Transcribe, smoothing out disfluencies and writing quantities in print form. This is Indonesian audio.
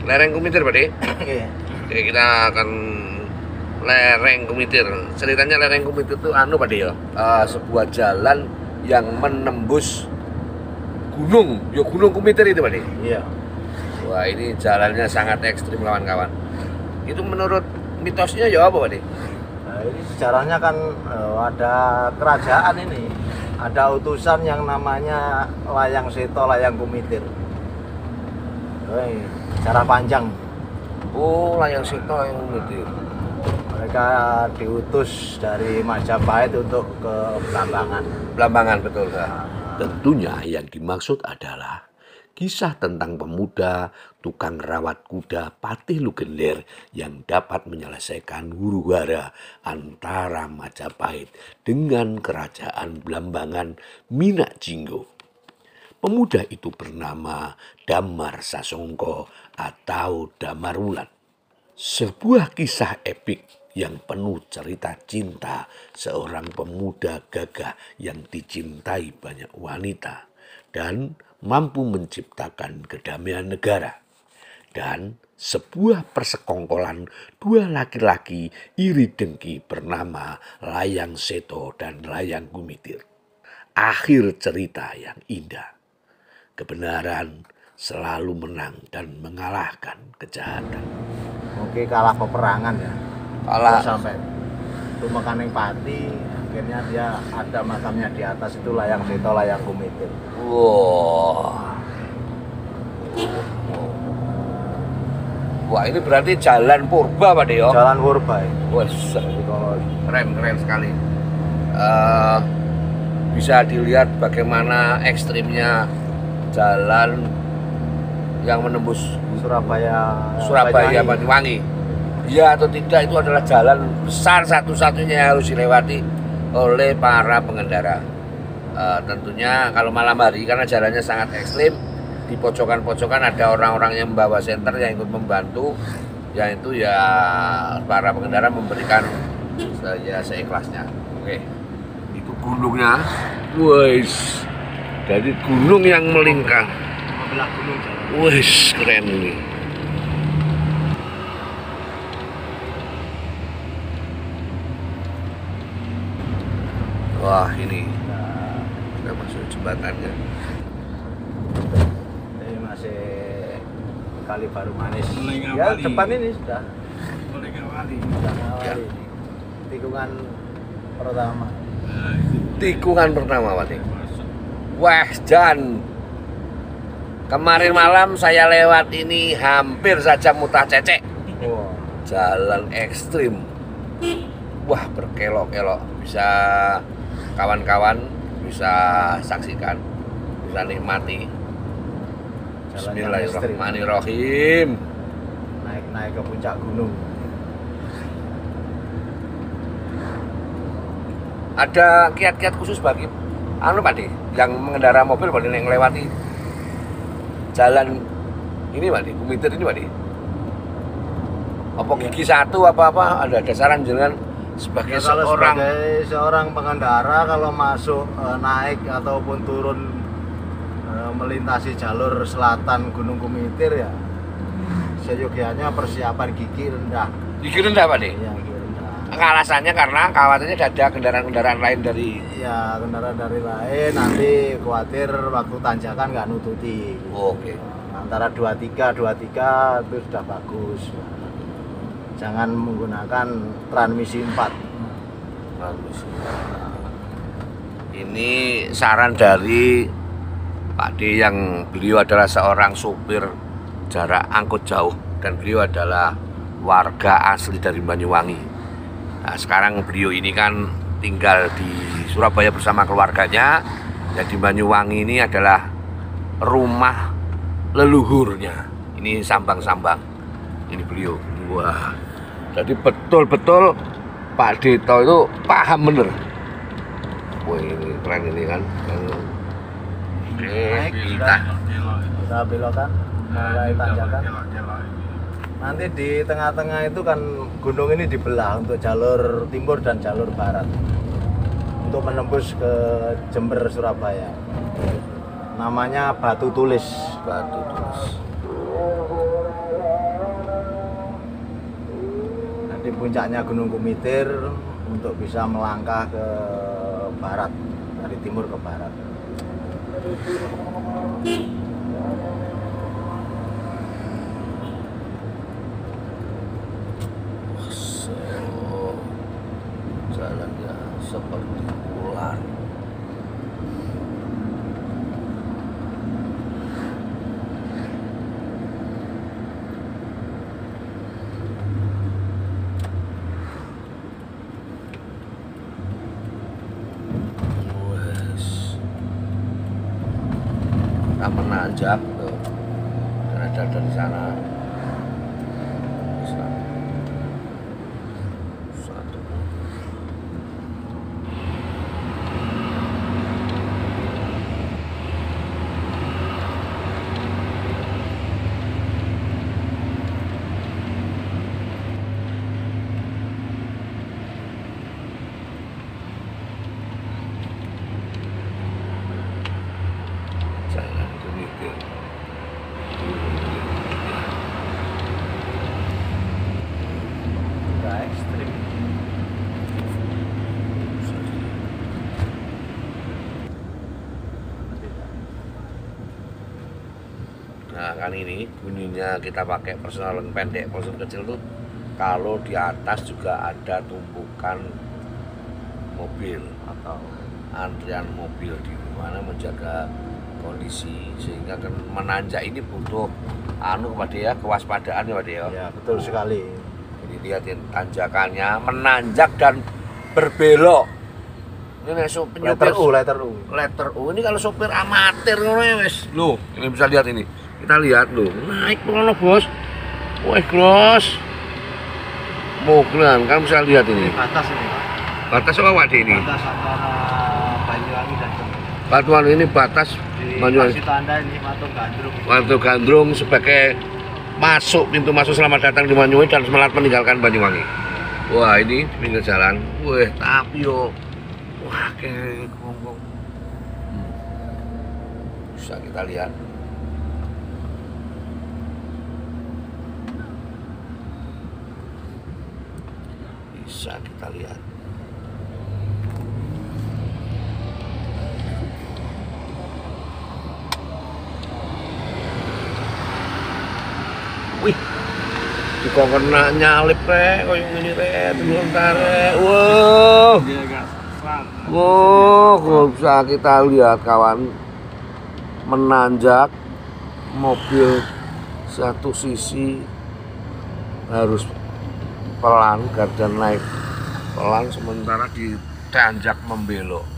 Lereng Kumitir, Pak De. Oke. Oke, kita akan lereng Kumitir. Ceritanya lereng Kumitir itu Pak De ya. Sebuah jalan yang menembus gunung. Ya Gunung Kumitir itu, Pak De. Iya. Wah, ini jalannya sangat ekstrim kawan-kawan. Itu menurut mitosnya ya apa, Pak De? Nah, ini sejarahnya kan ada kerajaan ini. Ada utusan yang namanya Layang Seto, Layang Kumitir. Sejarah panjang. Oh, Layang Seto, Layang Kumitir. Mereka diutus dari Majapahit untuk ke Blambangan. Blambangan, betul, Kak. Tentunya yang dimaksud adalah kisah tentang pemuda tukang rawat kuda Patih Lugenlir yang dapat menyelesaikan huru-hara antara Majapahit dengan kerajaan Blambangan Minak Jinggo. Pemuda itu bernama Damar Sasongko atau Damar Wulan. Sebuah kisah epik yang penuh cerita cinta seorang pemuda gagah yang dicintai banyak wanita dan mampu menciptakan kedamaian negara. Dan sebuah persekongkolan dua laki-laki iri dengki bernama Layang Seto dan Layang Kumitir. Akhir cerita yang indah. Kebenaran selalu menang dan mengalahkan kejahatan. Oke, kalah peperangan ya. Kalah. Sampai Tumekaning Pati, akhirnya dia ada makamnya di atas itu Layang Seto, Layang Kumitir. Wah. Wah, ini berarti jalan purba, Pak De ya? Jalan purba. Wah, keren sekali. Bisa dilihat bagaimana ekstrimnya jalan yang menembus Surabaya Banyuwangi. Ya atau tidak, itu adalah jalan besar satu-satunya yang harus dilewati oleh para pengendara. Tentunya kalau malam hari karena jalannya sangat ekstrim, di pojokan-pojokan ada orang-orang yang membawa senter yang ikut membantu, yang itu ya para pengendara memberikan ya seikhlasnya. Oke, itu gunungnya, wes. Jadi gunung yang melingkar. Belah gunung jalan. Wes, keren ini. Wah, ini kita masuk jembatannya. Ini masih Kali Baru Manis. Mulai Ya, ngawali. depan ini sudah. Mulai ngawali. Sudah ngawali. Ya. Tikungan pertama. Nah, itu Tikungan pertama, Pak De. masuk. Wah, Jan. Kemarin malam saya lewat ini hampir saja mutah cecek. Wah. Jalan ekstrim. Wah, berkelok-kelok. Bisa kawan-kawan bisa saksikan, bisa nikmati. Jalan yang ekstrim. Bismillahirrahmanirrahim. Naik ke puncak gunung. Ada kiat-kiat khusus bagi Pak De, yang mengendara mobil Pak De, yang melewati jalan ini Pak De, Kumitir ini Pak De. Apa gigi satu apa-apa, ada saran jangan sebagai Ya, kalau seorang sebagai seorang pengendara kalau masuk naik ataupun turun melintasi jalur selatan Gunung Kumitir ya seyogianya persiapan gigi rendah. gigi rendah Pak De. Iya, gigi rendah. Alasannya karena khawatirnya ada kendaraan-kendaraan lain dari Ya, kendaraan dari lain nanti khawatir waktu tanjakan nggak nututi. Oke. Antara 23 itu sudah bagus. Jangan menggunakan transmisi 4. Bagus. Ini saran dari Pak D yang beliau adalah seorang supir jarak angkut jauh dan beliau adalah warga asli dari Banyuwangi. Nah, sekarang beliau ini kan tinggal di Surabaya bersama keluarganya. Jadi Banyuwangi ini adalah rumah leluhurnya. Ini sambang-sambang. Ini beliau. Wah. Jadi betul-betul Pak Dito itu paham bener. Wah, ini keren ini kan. Oke, Naik, kita Kita belokan mulai tanjakan. Nanti di tengah-tengah itu kan gunung ini dibelah untuk jalur timur dan jalur barat untuk menembus ke Jember, Surabaya. Namanya Batu Tulis. Batu Tulis. puncaknya Gunung Kumitir untuk bisa melangkah ke barat, dari timur ke barat. Jalannya seperti ular. Kita menanjak tuh, dan ada dari sana. Satu. Jalan Kumitir. Udah ekstrim. Nah kan ini bunyinya kita pakai personal yang pendek, personal kecil tuh kalau di atas juga ada tumpukan mobil Atau antrian mobil di mana menjaga kondisi, sehingga kan menanjak ini butuh Pak De ya, kewaspadaan ya Pak De ya. ya betul sekali. Jadi lihatin tanjakannya menanjak dan berbelok. Ini Letter U, letter U. letter U ini kalau sopir amatir ngono ya wis. Loh, ini bisa lihat ini. Kita lihat loh, naik pelan bos. Wah, Bos. Moglan kan bisa lihat ini. Batas ini, Pak. Batas apa Pak De ini? Batas antara Banyuwangi dan Jember. Batuan ini batas Di Banyuwangi. kasih tanda ini Matung Gandrung. Matung Gandrung sebagai pintu masuk selamat datang di Banyuwangi dan selamat meninggalkan Banyuwangi. Wah, ini di pinggir jalan. Wah, tapi yo. Wah, kayak ngomong. Bisa kita lihat. Bisa kita lihat. Wih, juga kena nyalip koyo ngene dulur tarik. Wow. Dia agak sesat. Wow, kok bisa kita lihat kawan, menanjak mobil satu sisi harus pelan dan naik pelan, sementara di tanjak membelok.